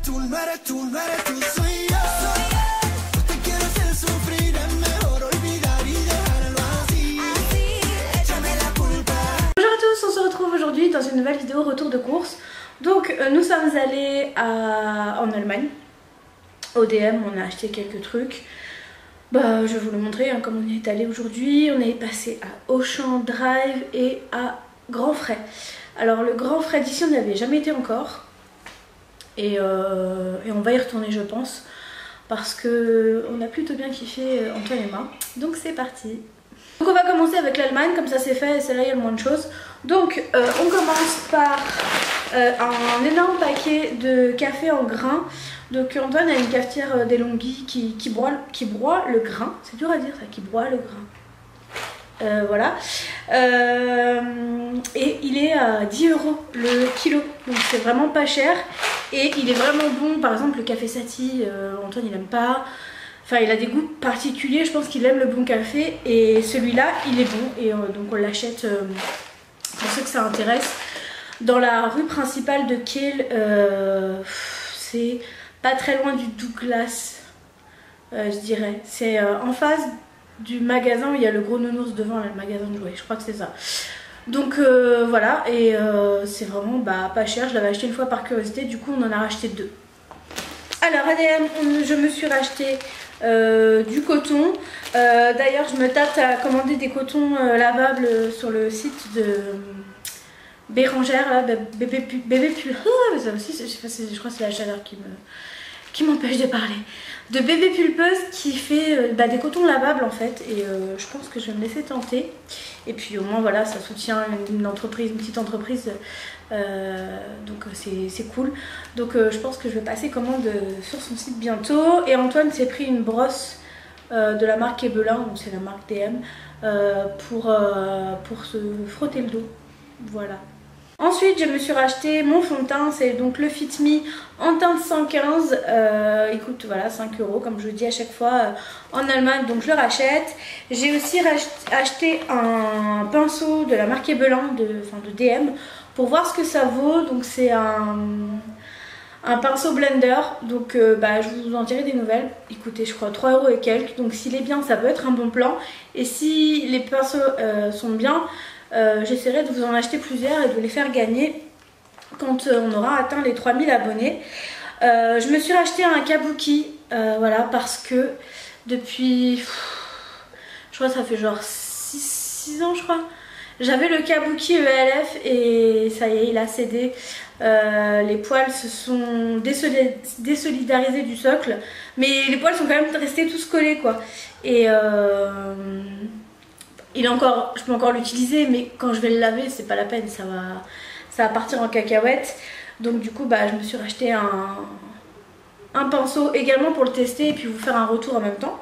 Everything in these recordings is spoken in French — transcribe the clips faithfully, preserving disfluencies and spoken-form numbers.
tú, no eres tú, no eres tú, soy yo. Yo te quiero hacer sufrir, es mejor olvidar y dejarlo así. Échame la culpa. Bonjour à tous, on se retrouve aujourd'hui dans une nouvelle vidéo retour de course. Donc euh, nous sommes allés à... en Allemagne, au D M, on a acheté quelques trucs. Bah, je vais vous le montrer, hein, comme on y est allé aujourd'hui. On est passé à Auchan Drive et à Grand Frais. Alors le Grand Frais d'ici on n'y avait jamais été encore. Et, euh, et on va y retourner je pense. Parce que on a plutôt bien kiffé Antoine et moi. Donc c'est parti. Donc on va commencer avec l'Allemagne, comme ça c'est fait et c'est là il y a le moins de choses. Donc euh, on commence par euh, un énorme paquet de café en grains. Donc Antoine a une cafetière d'Elonghi qui, qui, broie, qui broie le grain. C'est dur à dire ça, qui broie le grain. Euh, voilà. Euh, et il est à dix euros le kilo. Donc c'est vraiment pas cher. Et il est vraiment bon. Par exemple le café Sati, euh, Antoine il aime pas. Enfin il a des goûts particuliers. Je pense qu'il aime le bon café. Et celui-là il est bon. Et euh, donc on l'achète euh, pour ceux que ça intéresse. Dans la rue principale de Kiel, euh, c'est pas très loin du Douglas, euh, je dirais. C'est euh, en face du magasin où il y a le gros nounours devant, le magasin de jouets. Je crois que c'est ça. Donc euh, voilà, et euh, c'est vraiment bah, pas cher. Je l'avais acheté une fois par curiosité, du coup on en a racheté deux. Alors A D M, on, je me suis racheté euh, du coton. Euh, D'ailleurs je me tâte à commander des cotons euh, lavables sur le site de Bérangère, là, bébé bébé pull. Ah, ça aussi, je, je crois que c'est la chaleur qui me qui m'empêche de parler. De Bébé Pulpeuse qui fait euh, bah, des cotons lavables en fait. Et euh, je pense que je vais me laisser tenter. Et puis au moins voilà, ça soutient une entreprise, une petite entreprise. Euh, donc c'est cool. Donc euh, je pense que je vais passer commande sur son site bientôt. Et Antoine s'est pris une brosse euh, de la marque Ebelin, donc c'est la marque D M, euh, pour, euh, pour se frotter le dos. Voilà. Ensuite je me suis racheté mon fond de teint, c'est donc le Fit Me en teinte cent quinze, euh, il coûte voilà cinq euros comme je le dis à chaque fois euh, en Allemagne, donc je le rachète. J'ai aussi acheté un pinceau de la marque Ebelin, de, enfin de D M, pour voir ce que ça vaut. Donc c'est un, un pinceau blender, donc euh, bah, je vous en dirai des nouvelles. Il coûtait je crois trois euros et quelques, donc s'il est bien ça peut être un bon plan. Et si les pinceaux euh, sont bien, Euh, j'essaierai de vous en acheter plusieurs et de les faire gagner quand euh, on aura atteint les trois mille abonnés. Euh, je me suis racheté un kabuki, euh, voilà, parce que depuis, je crois que ça fait genre six ans je crois, j'avais le kabuki E L F et ça y est, il a cédé. Euh, les poils se sont désolidarisés du socle, mais les poils sont quand même restés tous collés quoi. Et euh, il est encore, je peux encore l'utiliser, mais quand je vais le laver, c'est pas la peine, ça va, ça va partir en cacahuète. Donc du coup, bah, je me suis racheté un, un pinceau également pour le tester et puis vous faire un retour en même temps.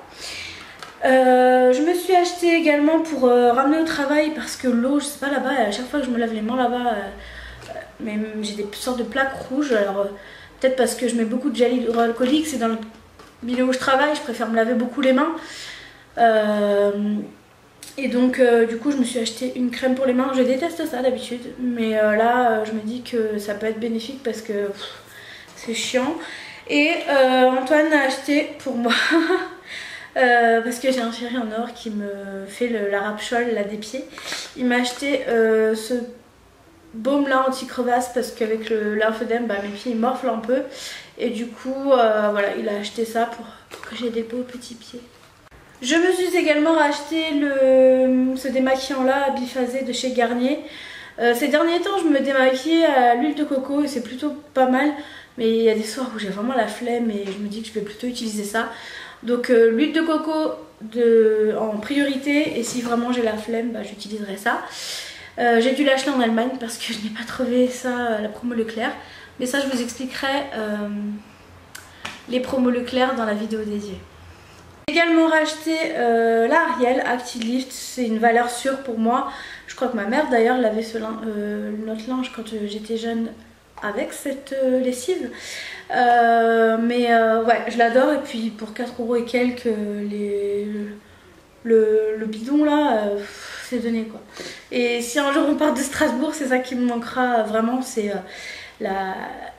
Euh, je me suis acheté également pour euh, ramener au travail parce que l'eau, je sais pas là-bas, à chaque fois que je me lave les mains là-bas, euh, mais j'ai des sortes de plaques rouges. Alors euh, peut-être parce que je mets beaucoup de gel hydroalcoolique, c'est dans le milieu où je travaille, je préfère me laver beaucoup les mains. Euh, Et donc euh, du coup je me suis acheté une crème pour les mains. Je déteste ça d'habitude, mais euh, là euh, je me dis que ça peut être bénéfique parce que c'est chiant. Et euh, Antoine a acheté pour moi euh, parce que j'ai un chéri en or qui me fait le, la rapchole là des pieds. Il m'a acheté euh, ce baume là anti-crevasse parce qu'avec l'infodème bah, mes pieds ils morflent un peu. Et du coup euh, voilà, il a acheté ça pour, pour que j'ai des beaux petits pieds. Je me suis également racheté le, ce démaquillant là biphasé de chez Garnier. Euh, ces derniers temps je me démaquille à l'huile de coco et c'est plutôt pas mal. Mais il y a des soirs où j'ai vraiment la flemme et je me dis que je vais plutôt utiliser ça. Donc euh, l'huile de coco de, en priorité, et si vraiment j'ai la flemme bah, j'utiliserai ça. Euh, j'ai dû l'acheter en Allemagne parce que je n'ai pas trouvé ça à la promo Leclerc. Mais ça je vous expliquerai euh, les promos Leclerc dans la vidéo dédiée. J'ai également racheté euh, la Ariel Acti-Lift, c'est une valeur sûre pour moi. Je crois que ma mère d'ailleurs lavait ce lin, euh, notre linge quand euh, j'étais jeune avec cette euh, lessive. Euh, mais euh, ouais, je l'adore et puis pour quatre euros et quelques, les, le, le bidon là, euh, c'est donné quoi. Et si un jour on part de Strasbourg, c'est ça qui me manquera vraiment, c'est euh, la...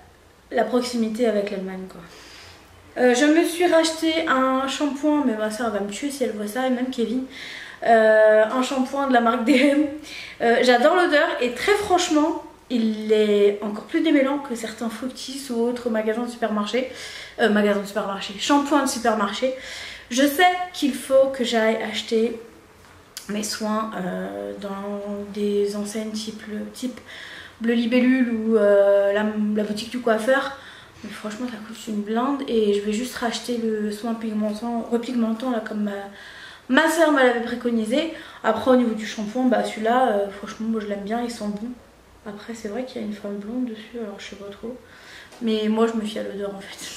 la proximité avec l'Allemagne quoi. Euh, je me suis racheté un shampoing, mais ma soeur va me tuer si elle voit ça, et même Kevin. Euh, un shampoing de la marque D M. Euh, J'adore l'odeur et très franchement, il est encore plus démêlant que certains Fructis ou autres magasins de supermarché. Euh, magasins de supermarché, shampoing de supermarché. Je sais qu'il faut que j'aille acheter mes soins euh, dans des enseignes type, type Bleu Libellule ou euh, la, la boutique du coiffeur. Mais franchement ça coûte une blinde et je vais juste racheter le soin pigmentant, repigmentant là comme ma, ma soeur me l'avait préconisé. Après au niveau du shampoing, bah celui-là euh, franchement moi je l'aime bien, il sent bon. Après c'est vrai qu'il y a une femme blonde dessus, alors je sais pas trop. Mais moi je me fie à l'odeur en fait.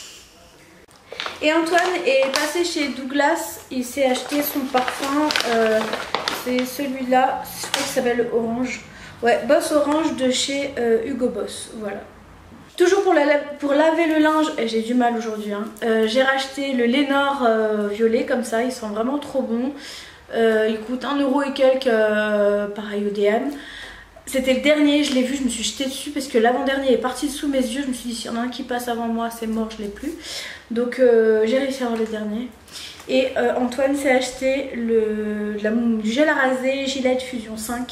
Et Antoine est passé chez Douglas, il s'est acheté son parfum, euh, c'est celui-là, je crois qu'il s'appelle Orange. Ouais, Boss Orange de chez euh, Hugo Boss, voilà. Toujours pour, la, pour laver le linge, j'ai du mal aujourd'hui, hein. euh, j'ai racheté le Lénore euh, violet comme ça, il sent vraiment trop bon. Euh, il coûte un euro et quelques, euh, pareil au D M. C'était le dernier, je l'ai vu, je me suis jetée dessus parce que l'avant-dernier est parti sous mes yeux. Je me suis dit, s'il y en a un qui passe avant moi, c'est mort, je l'ai plus. Donc euh, j'ai réussi à avoir le dernier. Et euh, Antoine s'est acheté le, la, du gel à raser Gillette Fusion cinq.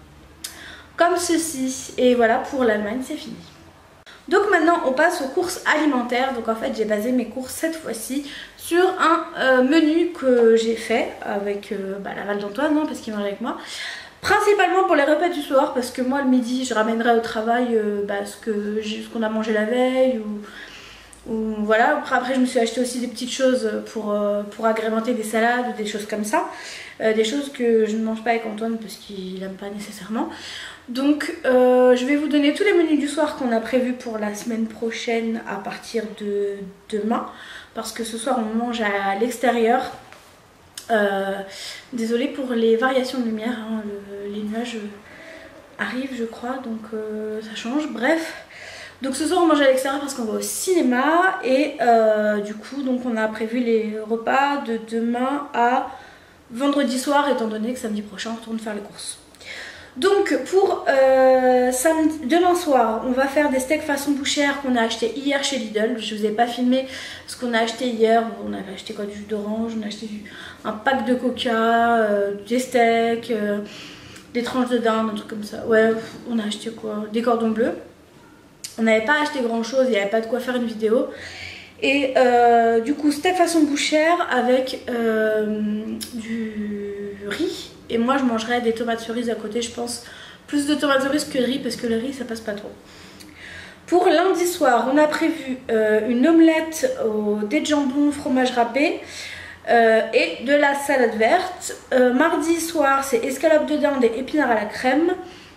Comme ceci. Et voilà, pour l'Allemagne, c'est fini. Donc maintenant, on passe aux courses alimentaires. Donc en fait, j'ai basé mes courses cette fois-ci sur un euh, menu que j'ai fait avec euh, bah, la Val d'Antoine, hein, parce qu'il mange avec moi. Principalement pour les repas du soir, parce que moi le midi je ramènerai au travail euh, bah, ce qu'on ce qu'on a mangé la veille ou, ou voilà. Après, après je me suis acheté aussi des petites choses pour, euh, pour agrémenter des salades ou des choses comme ça, euh, des choses que je ne mange pas avec Antoine parce qu'il n'aime pas nécessairement. Donc euh, je vais vous donner tous les menus du soir qu'on a prévus pour la semaine prochaine à partir de demain, parce que ce soir on mange à l'extérieur. Euh, désolée pour les variations de lumière, hein, le, les nuages arrivent je crois, donc euh, ça change, bref. Donc ce soir on mange à l'extérieur parce qu'on va au cinéma et euh, du coup donc on a prévu les repas de demain à vendredi soir, étant donné que samedi prochain on retourne faire les courses. Donc pour euh, samedi, demain soir, on va faire des steaks façon bouchère qu'on a acheté hier chez Lidl. Je vous ai pas filmé ce qu'on a acheté hier. On avait acheté quoi, du jus d'orange, on a acheté du, un pack de coca, euh, des steaks, euh, des tranches de dinde, un truc comme ça. Ouais, on a acheté quoi, des cordons bleus. On n'avait pas acheté grand chose, il n'y avait pas de quoi faire une vidéo. Et euh, du coup steak façon bouchère avec euh, du riz. Et moi je mangerai des tomates cerises à côté, je pense. Plus de tomates cerises que de riz parce que le riz ça passe pas trop. Pour lundi soir, on a prévu euh, une omelette au dés de jambon, fromage râpé euh, et de la salade verte. Euh, mardi soir, c'est escalope de dinde et épinards à la crème.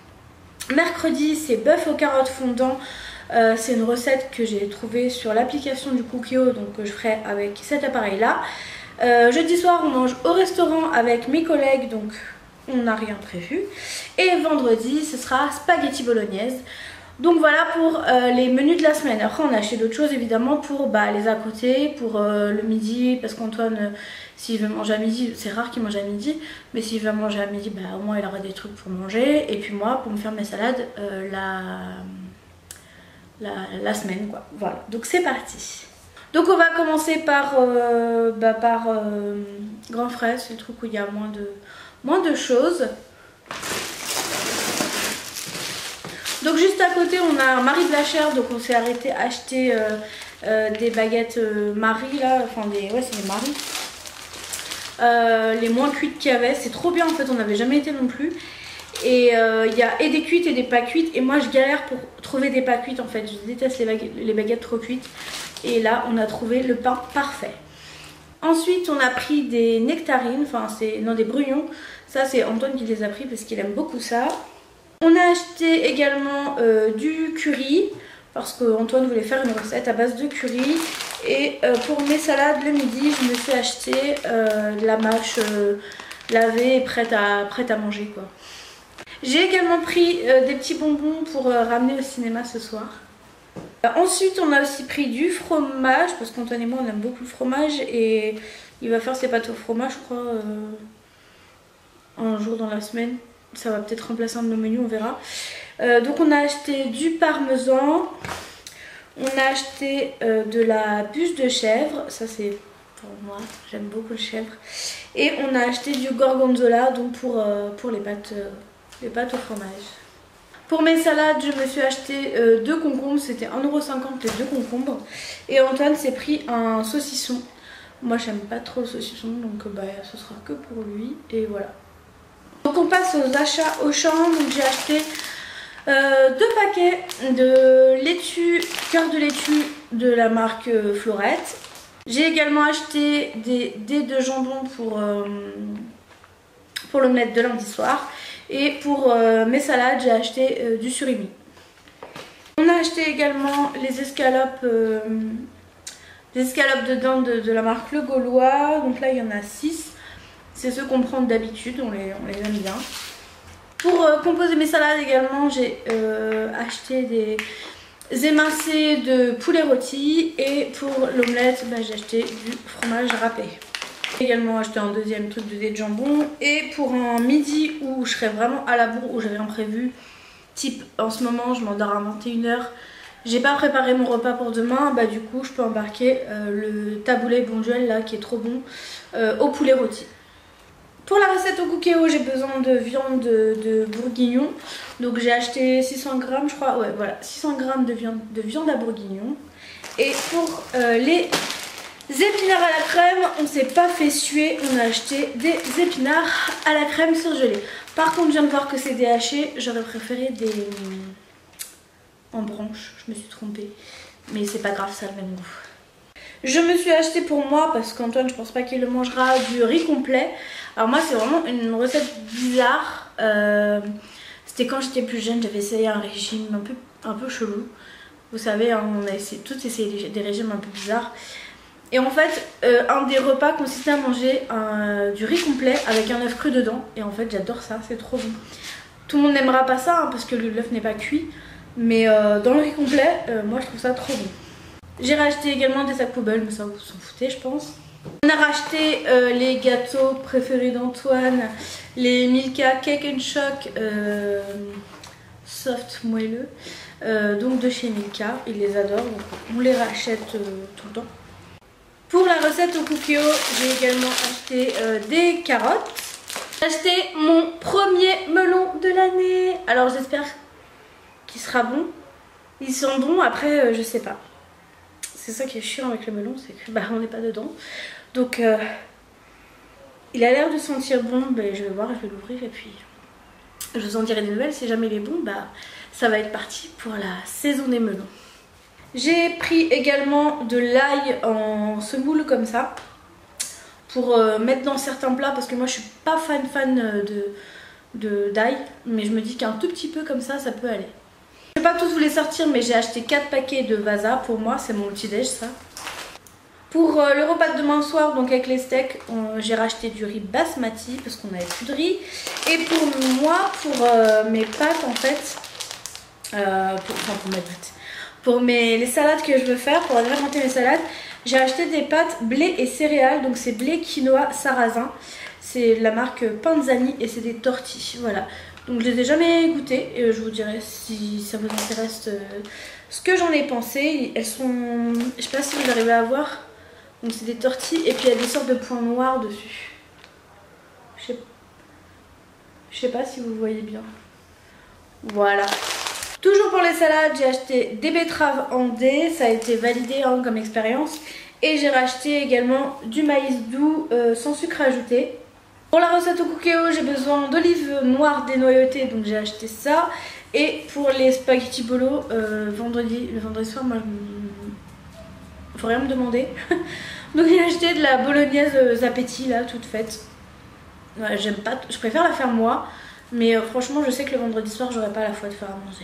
Mercredi, c'est bœuf aux carottes fondant. Euh, c'est une recette que j'ai trouvée sur l'application du Cookio, donc que je ferai avec cet appareil là. Euh, jeudi soir on mange au restaurant avec mes collègues, donc on n'a rien prévu. Et vendredi ce sera spaghetti bolognaise. Donc voilà pour euh, les menus de la semaine. Après on a acheté d'autres choses évidemment pour bah, les à côté, pour euh, le midi, parce qu'Antoine euh, s'il veut manger à midi, c'est rare qu'il mange à midi, mais s'il veut manger à midi, bah, au moins il aura des trucs pour manger. Et puis moi pour me faire mes salades euh, la... La, la semaine quoi. Voilà, donc c'est parti. Donc on va commencer par, euh, bah, par euh, Grand Frais, c'est le truc où il y a moins de, moins de choses. Donc juste à côté on a Marie de la Chair, donc on s'est arrêté à acheter euh, euh, des baguettes euh, Marie là, enfin des, ouais c'est des Marie. Euh, les moins cuites qu'il y avait, c'est trop bien en fait, on n'avait jamais été non plus. Et il euh, y a et des cuites et des pas cuites, et moi je galère pour trouver des pas cuites en fait, je déteste les baguettes, les baguettes trop cuites. Et là on a trouvé le pain parfait. Ensuite on a pris des nectarines, enfin c'est non des brouillons, ça c'est Antoine qui les a pris parce qu'il aime beaucoup ça. On a acheté également euh, du curry, parce qu'Antoine voulait faire une recette à base de curry. Et euh, pour mes salades le midi je me suis acheté euh, de la mâche euh, lavée et prête à, prête à manger quoi. J'ai également pris euh, des petits bonbons pour euh, ramener au cinéma ce soir. Euh, ensuite on a aussi pris du fromage, parce qu'Antoine et moi on aime beaucoup le fromage, et il va faire ses pâtes au fromage je crois euh, un jour dans la semaine. Ça va peut-être remplacer un de nos menus, on verra. Euh, donc on a acheté du parmesan, On a acheté euh, de la bûche de chèvre, ça c'est pour moi, j'aime beaucoup le chèvre. Et on a acheté du gorgonzola, donc pour, euh, pour les, pâtes, euh, les pâtes au fromage. Pour mes salades, je me suis acheté euh, deux concombres, c'était un euro cinquante les deux concombres. Et Antoine s'est pris un saucisson. Moi j'aime pas trop le saucisson, donc bah, ce sera que pour lui. Et voilà. Donc on passe aux achats Auchan. Donc j'ai acheté euh, deux paquets de laitue, cœur de laitue de la marque euh, Florette. J'ai également acheté des dés de jambon pour, euh, pour l'omelette de lundi soir. Et pour euh, mes salades, j'ai acheté euh, du surimi. On a acheté également les escalopes, euh, les escalopes de dinde de, de la marque Le Gaulois. Donc là, il y en a six. C'est ceux qu'on prend d'habitude, on les, on les aime bien. Pour euh, composer mes salades également, j'ai euh, acheté des émincés de poulet rôti. Et pour l'omelette, bah, j'ai acheté du fromage râpé. J'ai également acheté un deuxième truc de dés de jambon. Et pour un midi où je serais vraiment à la bourre, où j'avais rien prévu, type en ce moment je m'endors à vingt et une heures, j'ai pas préparé mon repas pour demain, bah du coup je peux embarquer euh, le taboulé Bonduelle là qui est trop bon euh, au poulet rôti. Pour la recette au cookéo, j'ai besoin de viande de, de bourguignon. Donc j'ai acheté six cents grammes je crois, ouais voilà, six cents grammes de viande, de viande à bourguignon. Et pour euh, les épinards à la crème, on s'est pas fait suer, on a acheté des épinards à la crème surgelés. Par contre je viens de voir que c'est des hachés, j'aurais préféré des en branches, je me suis trompée. Mais c'est pas grave, ça a le même goût. Je me suis acheté pour moi, parce qu'Antoine je pense pas qu'il le mangera, du riz complet. Alors moi c'est vraiment une recette bizarre. Euh, C'était quand j'étais plus jeune, j'avais essayé un régime un peu, un peu chelou. Vous savez, hein, on a essayé, toutes essayé des régimes un peu bizarres. Et en fait, euh, un des repas consistait à manger un, du riz complet avec un œuf cru dedans. Et en fait, j'adore ça, c'est trop bon. Tout le monde n'aimera pas ça, hein, parce que l'œuf n'est pas cuit. Mais euh, dans le riz complet, euh, moi je trouve ça trop bon. J'ai racheté également des sacs poubelles, mais ça vous s'en foutez, je pense. On a racheté euh, les gâteaux préférés d'Antoine, les Milka Cake and Shock euh, soft moelleux, euh, donc de chez Milka. Il les adore, donc on les rachète euh, tout le temps. Pour la recette au cookéo, j'ai également acheté euh, des carottes. J'ai acheté mon premier melon de l'année. Alors j'espère qu'il sera bon. Ils sont bons, après euh, je sais pas. C'est ça qui est chiant avec le melon, c'est que bah, on n'est pas dedans. Donc euh, il a l'air de sentir bon, bah, je vais voir, je vais l'ouvrir et puis je vous en dirai des nouvelles. Si jamais il est bon, bah, ça va être parti pour la saison des melons. J'ai pris également de l'ail en semoule comme ça pour euh, mettre dans certains plats, parce que moi je suis pas fan fan de, de d'ail, mais je me dis qu'un tout petit peu comme ça, ça peut aller. Je vais pas tous vous les sortir, mais j'ai acheté quatre paquets de Vasa pour moi, c'est mon petit déj ça. Pour euh, le repas de demain soir, donc avec les steaks, j'ai racheté du riz basmati parce qu'on n'avait plus de riz. Et pour moi, pour euh, mes pâtes en fait, euh, pour, enfin pour mes pâtes. Pour mes, les salades que je veux faire, pour agrémenter mes salades, j'ai acheté des pâtes blé et céréales. Donc c'est blé, quinoa, sarrasin. C'est la marque Panzani et c'est des tortilles. Voilà. Donc je les ai jamais goûtées. Et je vous dirai si ça vous intéresse euh, ce que j'en ai pensé. Elles sont... Je sais pas si vous arrivez à voir. Donc c'est des tortilles et puis il y a des sortes de points noirs dessus. Je sais, je sais pas si vous voyez bien. Voilà. Toujours pour les salades, j'ai acheté des betteraves en dés, ça a été validé hein, comme expérience. Et j'ai racheté également du maïs doux euh, sans sucre ajouté. Pour la recette au cookéo, j'ai besoin d'olives noires dénoyautées, donc j'ai acheté ça. Et pour les spaghetti bolo, euh, vendredi, le vendredi soir, moi, je... faut rien me demander. Donc j'ai acheté de la bolognaise Zapetti là, toute faite. Ouais, j'aime pas, je préfère la faire moi, mais euh, franchement, je sais que le vendredi soir, j'aurai pas la foi de faire à manger.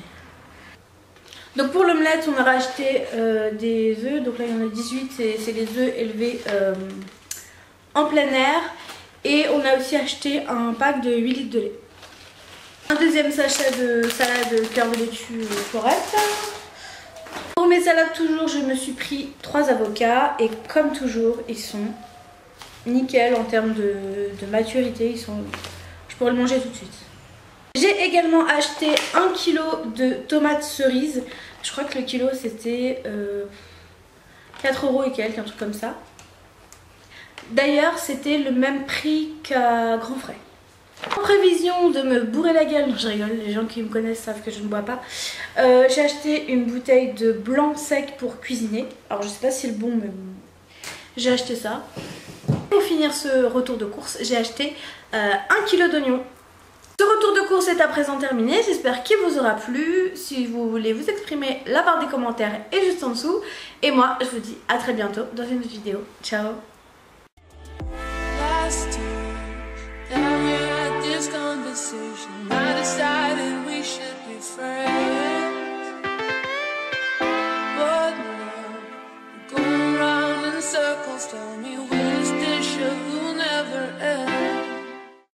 Donc pour l'omelette, on a racheté euh, des œufs. Donc là, il y en a dix-huit. C'est les œufs élevés euh, en plein air. Et on a aussi acheté un pack de huit litres de lait. Un deuxième sachet de salade cœur de laitue Florette. Pour mes salades, toujours, je me suis pris trois avocats. Et comme toujours, ils sont nickel en termes de, de maturité. Ils sont... Je pourrais le manger tout de suite. J'ai également acheté un kilo de tomates cerises. Je crois que le kilo c'était euh, quatre euros et quelques, un truc comme ça. D'ailleurs c'était le même prix qu'à Grand Frais. En prévision de me bourrer la gueule, non je rigole, les gens qui me connaissent savent que je ne bois pas. euh, J'ai acheté une bouteille de blanc sec pour cuisiner. Alors je sais pas si c'est le bon mais j'ai acheté ça. Pour finir ce retour de course, j'ai acheté euh, un kilo d'oignons. Ce retour de course est à présent terminé, j'espère qu'il vous aura plu. Si vous voulez vous exprimer, la barre des commentaires est juste en dessous. Et moi, je vous dis à très bientôt dans une autre vidéo. Ciao!